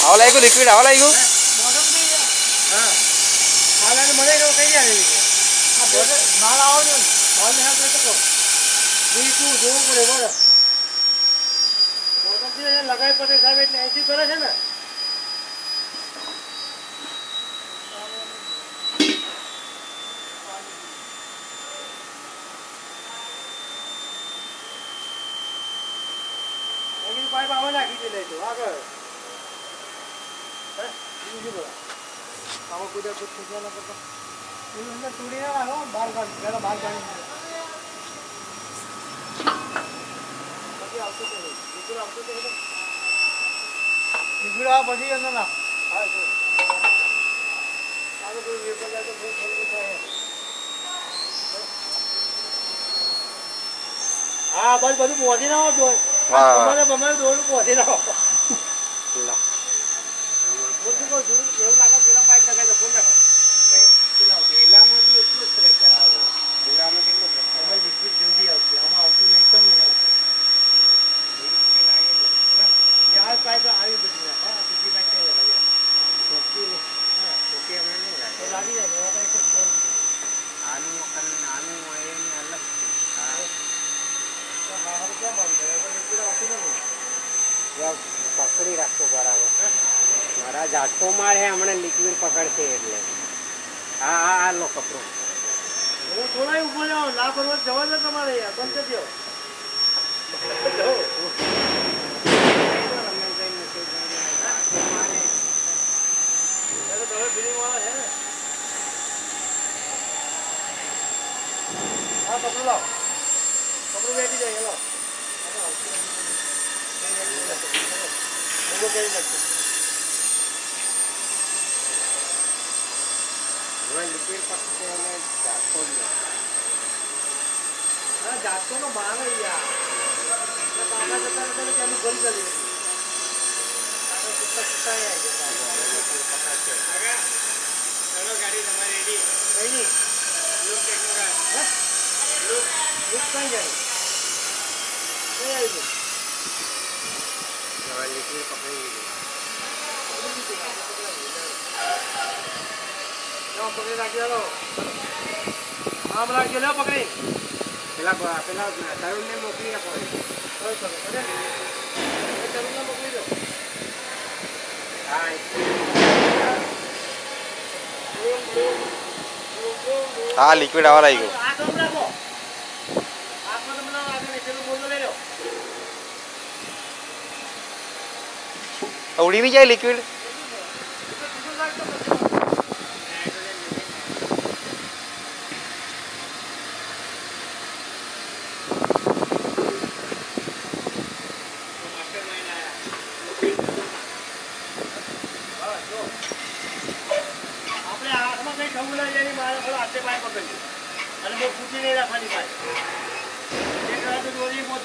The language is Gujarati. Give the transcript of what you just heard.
આવા લાગ્યું લિક્વિડ આવા લાગ્યું હા હાલાને મને કઈ જાય માલ આવો ને માલ ને હાથ તો બીજું જોવું પડે બરાબર મોટરથી લગાવી પડે સાહેબ એટલે 80 કરે છે ને પાઇપ આવા નાખી દે લેજો આગળ હે બીજું બોલો આવો કુદા કુદ ખોજવા ના કરતા એનું અંદર તોડી ના આવો બાર કાઢ પેલા બાર કાઢી પછી આવતો તો બીજું આવતો તો બીજું આ પછી અંદર ના હા જો આનો કોઈ વેપર જાય તો બહુ ફરક થાય હા બસ બધું પહોંચી ના આવો જોઈ તમારે બમારે દોડું પહોંચી ના આવો બધું કહું છું એવું લાગે પેલા પાઇપ લગાવી દો કોણ નાખો પેલામાં બી એટલું જ પ્રેશર આવે પૂરામાં કેટલું પ્રેશર એમાં લિક્વિડ જલ્દી આવશે આમાં આવતું નહીં કમ નહીં આવતું યાર પાઇપ આવી બધી નાખો બીજી પાઇપ કઈ લગાવી છોકી હા છોકી આપણે નહીં લાગે તો લાગી જાય એવા પાઇપ આનું એને અલગ હા ક્યાં બંધ કરે લિક્વિડ આવતું નથી પકડી રાખતો બરાબર મારા ઝાટકો મારે હમણાં લિક્વિડ પકડશે એટલે હા હા હા લો કપડો હું થોડા ઉભો જાઓ ના ફરવા જવા દો તમારે યાર બંધ કરી દો ફિલિંગ વાળા છે ને હા કપડું લાવો કપડું બેઠી જાય લો કરી નાખજો લિક્વિડ પકડશે અને જાતો જ નહીં હા જાતો નો બહાર યાર બાબા જતા હતા કે એનું બંધ કરી ચલો ગાડી તમારી રેડી કઈ નહીં લુક ટેકનોગાર લુક કઈ જાય કઈ આવી ગયું લિક્વિડ પકડી લીધું પકડી રાખી લો આમ રાખજો લે પકડી પેલા તરુણને મોકલી આપો તરુણને મોકલી દો હા લિક્વિડ આવા લાગ્યું ઉડી બી જાય લિક્વિડ આપણે હાથમાં કઈ થવું ના જાય મારે હાથે પાય પકડી અને બહુ ફૂટી નહીં રાખવાની પાય એક રાત દોરી